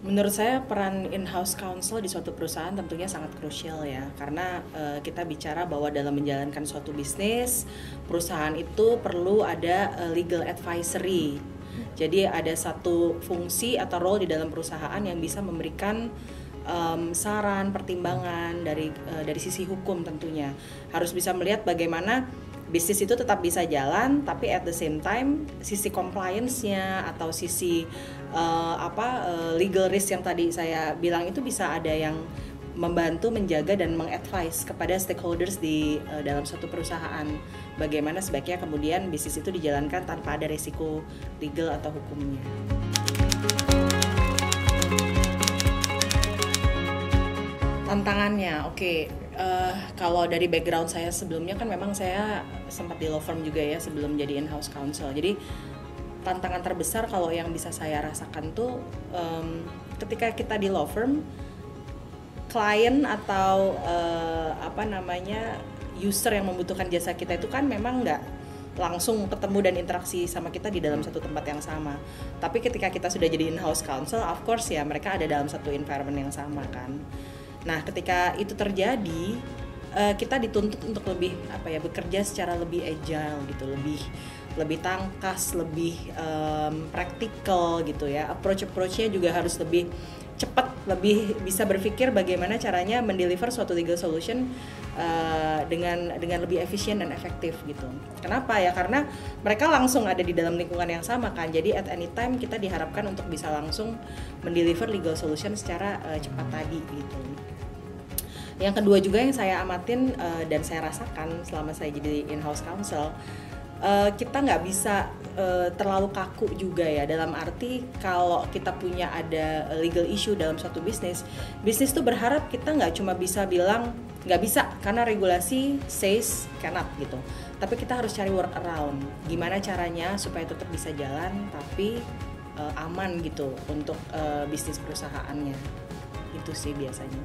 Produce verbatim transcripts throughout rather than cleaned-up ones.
Menurut saya peran in-house counsel di suatu perusahaan tentunya sangat krusial ya, karena uh, kita bicara bahwa dalam menjalankan suatu bisnis, perusahaan itu perlu ada uh, legal advisory. Jadi ada satu fungsi atau role di dalam perusahaan yang bisa memberikan um, saran, pertimbangan dari uh, dari sisi hukum tentunya. Harus bisa melihat bagaimana bisnis itu tetap bisa jalan, tapi at the same time sisi compliance-nya atau sisi uh, apa uh, legal risk yang tadi saya bilang itu bisa ada yang membantu menjaga dan mengadvise kepada stakeholders di uh, dalam suatu perusahaan bagaimana sebaiknya kemudian bisnis itu dijalankan tanpa ada risiko legal atau hukumnya. Tantangannya, oke. Okay. Uh, kalau dari background saya sebelumnya kan memang saya sempat di law firm juga ya sebelum jadi in-house counsel. Jadi tantangan terbesar kalau yang bisa saya rasakan tuh um, ketika kita di law firm, klien atau uh, apa namanya user yang membutuhkan jasa kita itu kan memang nggak langsung ketemu dan interaksi sama kita di dalam satu tempat yang sama. Tapi ketika kita sudah jadi in-house counsel, of course ya mereka ada dalam satu environment yang sama kan. Nah, ketika itu terjadi, uh, kita dituntut untuk lebih apa ya bekerja secara lebih agile gitu, lebih lebih tangkas, lebih um, praktikal gitu ya. Approach-approach-nya juga harus lebih cepat, lebih bisa berpikir bagaimana caranya mendeliver suatu legal solution uh, dengan dengan lebih efisien dan efektif gitu. Kenapa ya? Karena mereka langsung ada di dalam lingkungan yang sama kan. Jadi at any time kita diharapkan untuk bisa langsung mendeliver legal solution secara uh, cepat tadi gitu. Yang kedua juga yang saya amatin uh, dan saya rasakan selama saya jadi in-house counsel, uh, kita nggak bisa uh, terlalu kaku juga ya, dalam arti kalau kita punya ada legal issue dalam suatu bisnis, bisnis tuh berharap kita nggak cuma bisa bilang nggak bisa karena regulasi says cannot gitu, tapi kita harus cari work around, gimana caranya supaya tetap bisa jalan tapi uh, aman gitu untuk uh, bisnis perusahaannya, itu sih biasanya.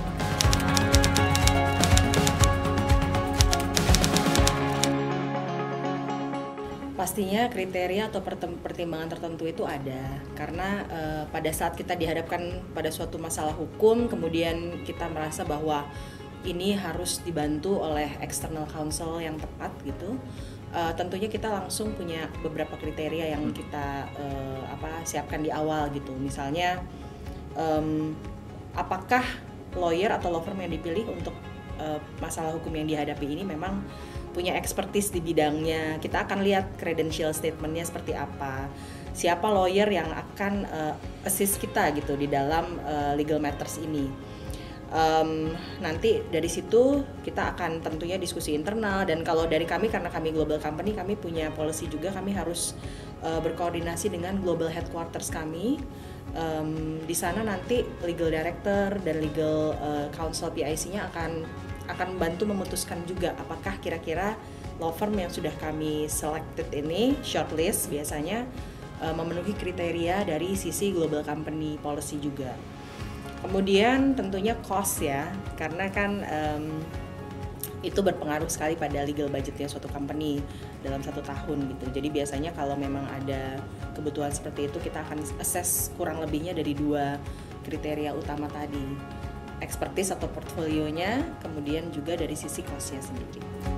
Pastinya kriteria atau pertimbangan tertentu itu ada, karena uh, pada saat kita dihadapkan pada suatu masalah hukum, kemudian kita merasa bahwa ini harus dibantu oleh external counsel yang tepat gitu, uh, tentunya kita langsung punya beberapa kriteria yang kita uh, apa siapkan di awal gitu. Misalnya um, apakah lawyer atau law firm yang dipilih untuk uh, masalah hukum yang dihadapi ini memang punya expertise di bidangnya. Kita akan lihat credential statementnya seperti apa, siapa lawyer yang akan uh, assist kita gitu di dalam uh, legal matters ini. Um, nanti dari situ kita akan tentunya diskusi internal, dan kalau dari kami karena kami global company, kami punya policy juga, kami harus uh, berkoordinasi dengan global headquarters kami. Um, di sana nanti legal director dan legal uh, counsel P I C-nya akan akan membantu memutuskan juga apakah kira-kira law firm yang sudah kami selected ini, shortlist biasanya uh, memenuhi kriteria dari sisi global company policy juga. Kemudian tentunya cost ya, karena kan um, itu berpengaruh sekali pada legal budgetnya suatu company dalam satu tahun gitu. Jadi biasanya kalau memang ada kebutuhan seperti itu, kita akan assess kurang lebihnya dari dua kriteria utama tadi, expertise atau portfolionya, kemudian juga dari sisi cost-nya sendiri.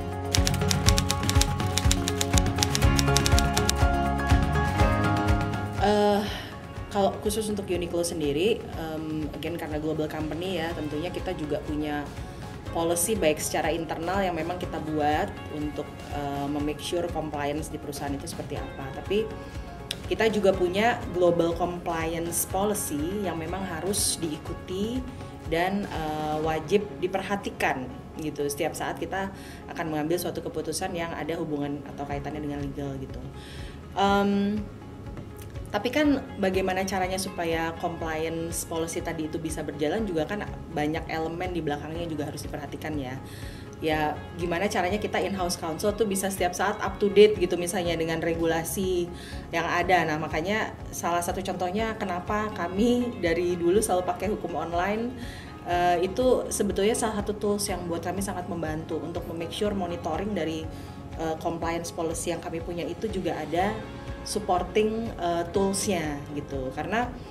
Uh, kalau khusus untuk Uniqlo sendiri, um, again karena global company ya, tentunya kita juga punya policy baik secara internal yang memang kita buat untuk uh, memake sure compliance di perusahaan itu seperti apa. Tapi kita juga punya global compliance policy yang memang harus diikuti dan uh, wajib diperhatikan gitu setiap saat kita akan mengambil suatu keputusan yang ada hubungan atau kaitannya dengan legal gitu. Um, tapi kan bagaimana caranya supaya compliance policy tadi itu bisa berjalan juga kan banyak elemen di belakangnya juga harus diperhatikan ya. Ya gimana caranya kita in-house counsel tuh bisa setiap saat up to date gitu misalnya dengan regulasi yang ada. Nah makanya salah satu contohnya kenapa kami dari dulu selalu pakai hukum online, uh, itu sebetulnya salah satu tools yang buat kami sangat membantu untuk memake sure monitoring dari uh, compliance policy yang kami punya itu juga ada supporting uh, toolsnya gitu. Karena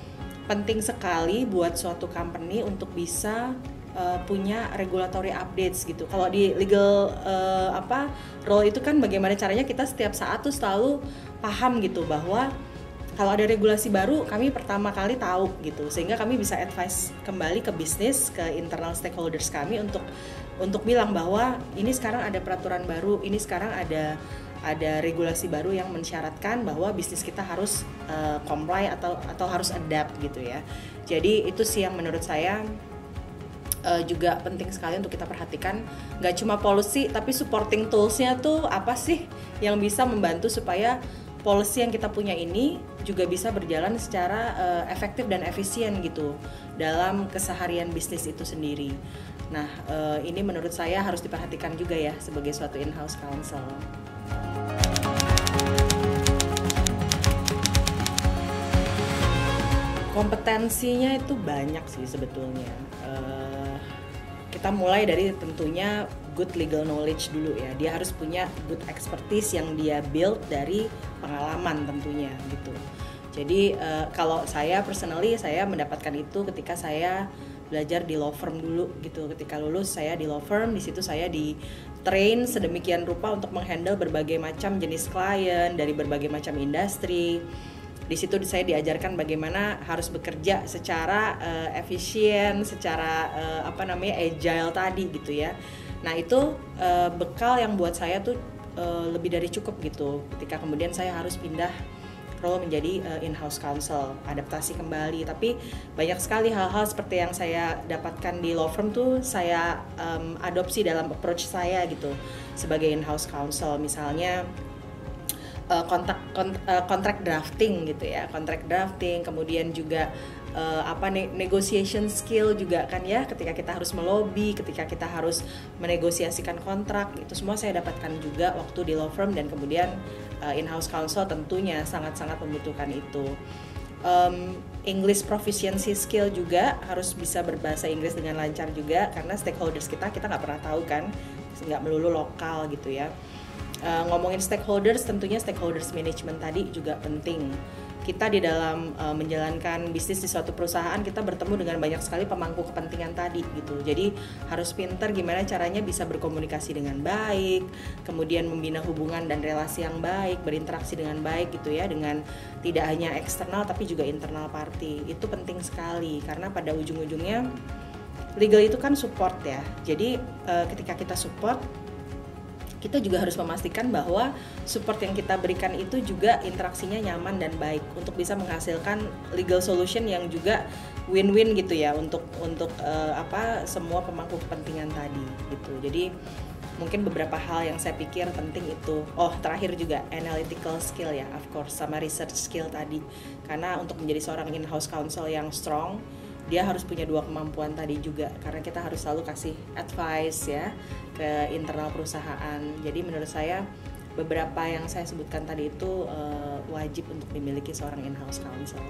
penting sekali buat suatu company untuk bisa uh, punya regulatory updates gitu. Kalau di legal uh, apa role itu kan bagaimana caranya kita setiap saat tuh selalu paham gitu bahwa kalau ada regulasi baru kami pertama kali tahu gitu, sehingga kami bisa advice kembali ke bisnis, ke internal stakeholders kami untuk untuk bilang bahwa ini sekarang ada peraturan baru, ini sekarang ada ada regulasi baru yang mensyaratkan bahwa bisnis kita harus uh, comply atau atau harus adapt gitu ya. Jadi itu sih yang menurut saya uh, juga penting sekali untuk kita perhatikan. Gak cuma policy tapi supporting toolsnya tuh apa sih yang bisa membantu supaya policy yang kita punya ini juga bisa berjalan secara uh, efektif dan efisien gitu dalam keseharian bisnis itu sendiri. Nah uh, ini menurut saya harus diperhatikan juga ya sebagai suatu in-house counsel. Kompetensinya itu banyak sih sebetulnya. Uh, kita mulai dari tentunya good legal knowledge dulu ya. Dia harus punya good expertise yang dia build dari pengalaman tentunya gitu. Jadi uh, kalau saya personally saya mendapatkan itu ketika saya belajar di law firm dulu gitu. Ketika lulus saya di law firm, di situ saya di train sedemikian rupa untuk menghandle berbagai macam jenis klien dari berbagai macam industri. Di situ saya diajarkan bagaimana harus bekerja secara uh, efisien, secara uh, apa namanya agile tadi gitu ya. Nah itu uh, bekal yang buat saya tuh uh, lebih dari cukup gitu. Ketika kemudian saya harus pindah role menjadi uh, in-house counsel, adaptasi kembali. Tapi banyak sekali hal-hal seperti yang saya dapatkan di law firm tuh saya um, adopsi dalam approach saya gitu sebagai in-house counsel. Misalnya uh, kontrak kont, uh, contract drafting gitu ya, contract drafting, kemudian juga uh, apa ne- negotiation skill juga kan ya, ketika kita harus melobi, ketika kita harus menegosiasikan kontrak, itu semua saya dapatkan juga waktu di law firm dan kemudian uh, in-house counsel tentunya sangat-sangat membutuhkan itu. Um, English proficiency skill juga harus bisa berbahasa Inggris dengan lancar juga karena stakeholders kita kita nggak pernah tahu kan, nggak melulu lokal gitu ya. Uh, ngomongin stakeholders, tentunya stakeholders management tadi juga penting. Kita di dalam uh, menjalankan bisnis di suatu perusahaan kita bertemu dengan banyak sekali pemangku kepentingan tadi gitu. Jadi harus pintar gimana caranya bisa berkomunikasi dengan baik, kemudian membina hubungan dan relasi yang baik, berinteraksi dengan baik gitu ya, dengan tidak hanya eksternal tapi juga internal party. Itu penting sekali karena pada ujung-ujungnya legal itu kan support ya. Jadi uh, ketika kita support, kita juga harus memastikan bahwa support yang kita berikan itu juga interaksinya nyaman dan baik untuk bisa menghasilkan legal solution yang juga win-win gitu ya untuk untuk uh, apa semua pemangku kepentingan tadi gitu. Jadi mungkin beberapa hal yang saya pikir penting itu. Oh, terakhir juga analytical skill ya, of course, sama research skill tadi. Karena untuk menjadi seorang in-house counsel yang strong, dia harus punya dua kemampuan tadi juga, karena kita harus selalu kasih advice ya ke internal perusahaan. Jadi menurut saya beberapa yang saya sebutkan tadi itu uh, wajib untuk dimiliki seorang in-house counsel.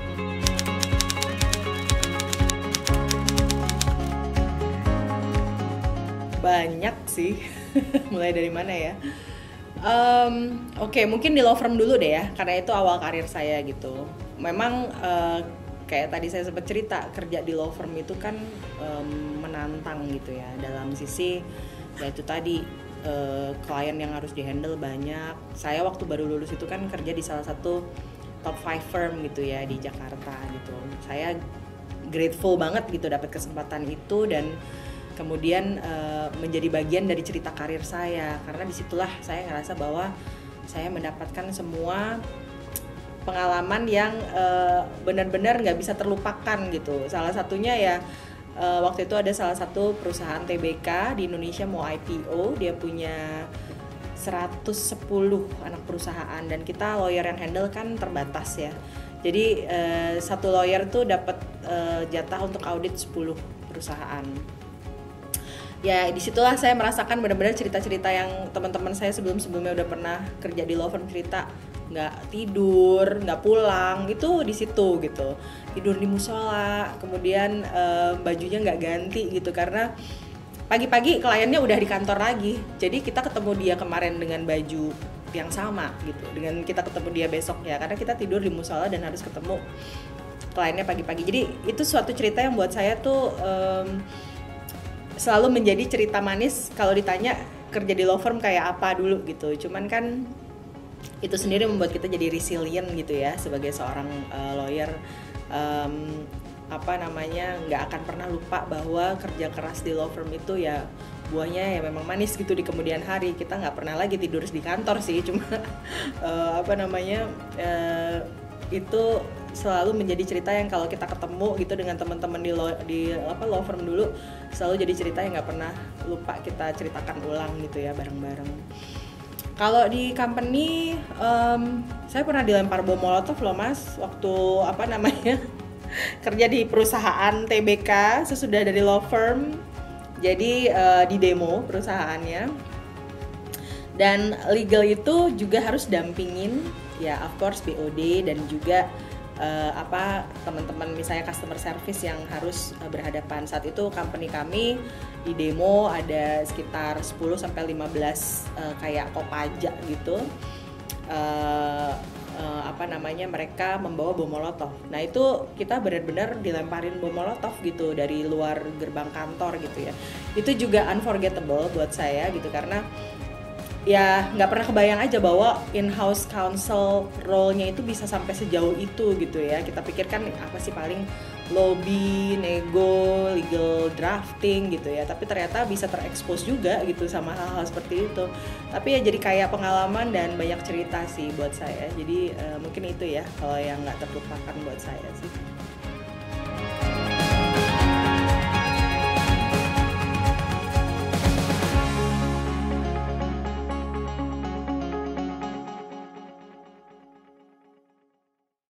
Banyak sih, mulai dari mana ya? Um, Oke, okay, mungkin di law firm dulu deh ya, karena itu awal karir saya gitu. Memang uh, kayak tadi saya sempat cerita, kerja di law firm itu kan um, menantang gitu ya, dalam sisi ya itu tadi uh, klien yang harus dihandle banyak. Saya waktu baru lulus itu kan kerja di salah satu top five firm gitu ya di Jakarta gitu. Saya grateful banget gitu dapat kesempatan itu dan kemudian uh, menjadi bagian dari cerita karir saya, karena disitulah saya ngerasa bahwa saya mendapatkan semua pengalaman yang uh, benar-benar nggak bisa terlupakan gitu. Salah satunya ya uh, waktu itu ada salah satu perusahaan T B K di Indonesia mau I P O, dia punya seratus sepuluh anak perusahaan dan kita lawyer yang handle kan terbatas ya. Jadi uh, satu lawyer tuh dapat uh, jatah untuk audit sepuluh perusahaan. Ya disitulah saya merasakan benar-benar cerita-cerita yang teman-teman saya sebelum-sebelumnya udah pernah kerja di law firm cerita, nggak tidur, nggak pulang, itu di situ gitu. Tidur di musola, kemudian uh, bajunya nggak ganti gitu karena pagi-pagi kliennya udah di kantor lagi. Jadi kita ketemu dia kemarin dengan baju yang sama gitu, dengan kita ketemu dia besoknya karena kita tidur di musola dan harus ketemu kliennya pagi-pagi. Jadi itu suatu cerita yang buat saya tuh um, selalu menjadi cerita manis kalau ditanya kerja di law firm kayak apa dulu gitu. Cuman kan itu sendiri membuat kita jadi resilient gitu ya sebagai seorang uh, lawyer. Um, apa namanya nggak akan pernah lupa bahwa kerja keras di law firm itu ya buahnya ya memang manis gitu di kemudian hari. Kita nggak pernah lagi tidur di kantor sih, cuma uh, apa namanya uh, itu selalu menjadi cerita yang kalau kita ketemu gitu dengan teman-teman di law, di apa law firm dulu selalu jadi cerita yang nggak pernah lupa kita ceritakan ulang gitu ya bareng-bareng. Kalau di company um, saya pernah dilempar bom molotov loh mas waktu apa namanya kerja di perusahaan T B K sesudah dari law firm. Jadi uh, di demo perusahaannya dan legal itu juga harus dampingin ya of course B O D dan juga uh, apa teman-teman misalnya customer service yang harus uh, berhadapan. Saat itu company kami di demo ada sekitar sepuluh sampai lima belas uh, kayak kopaja gitu. Uh, uh, apa namanya mereka membawa bom molotov. Nah itu kita benar-benar dilemparin bom molotov gitu dari luar gerbang kantor gitu ya. Itu juga unforgettable buat saya gitu karena ya nggak pernah kebayang aja bahwa in-house counsel role-nya itu bisa sampai sejauh itu gitu ya. Kita pikirkan apa sih paling lobby, nego, legal drafting gitu ya. Tapi ternyata bisa terekspos juga gitu sama hal-hal seperti itu. Tapi ya jadi kayak pengalaman dan banyak cerita sih buat saya. Jadi uh, mungkin itu ya kalau yang nggak terlupakan buat saya sih.